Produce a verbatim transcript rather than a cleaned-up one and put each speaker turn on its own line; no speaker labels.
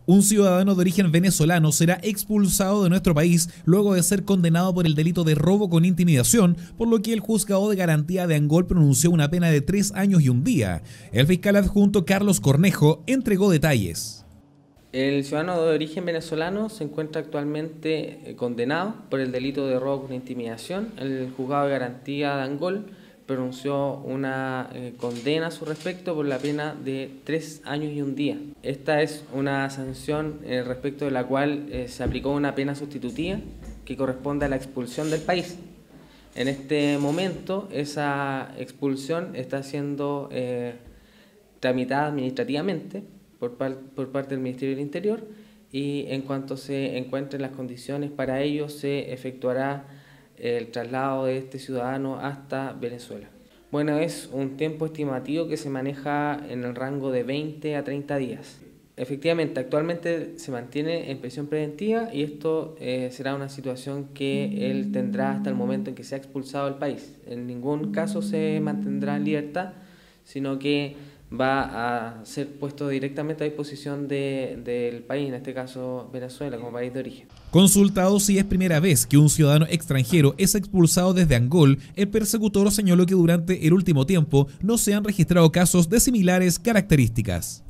Un ciudadano de origen venezolano será expulsado de nuestro país luego de ser condenado por el delito de robo con intimidación, por lo que el juzgado de garantía de Angol pronunció una pena de tres años y un día. El fiscal adjunto Carlos Cornejo entregó detalles.
El ciudadano de origen venezolano se encuentra actualmente condenado por el delito de robo con intimidación. El juzgado de garantía de Angol pronunció una eh, condena a su respecto por la pena de tres años y un día. Esta es una sanción eh, respecto de la cual eh, se aplicó una pena sustitutiva que corresponde a la expulsión del país. En este momento esa expulsión está siendo eh, tramitada administrativamente por, par por parte del Ministerio del Interior, y en cuanto se encuentren las condiciones para ello se efectuará el traslado de este ciudadano hasta Venezuela. Bueno, es un tiempo estimativo que se maneja en el rango de veinte a treinta días. Efectivamente, actualmente se mantiene en prisión preventiva y esto eh, será una situación que él tendrá hasta el momento en que sea expulsado del país. En ningún caso se mantendrá en libertad, sino que va a ser puesto directamente a disposición de, del país, en este caso Venezuela, como país de origen.
Consultado si es primera vez que un ciudadano extranjero es expulsado desde Angol, el persecutor señaló que durante el último tiempo no se han registrado casos de similares características.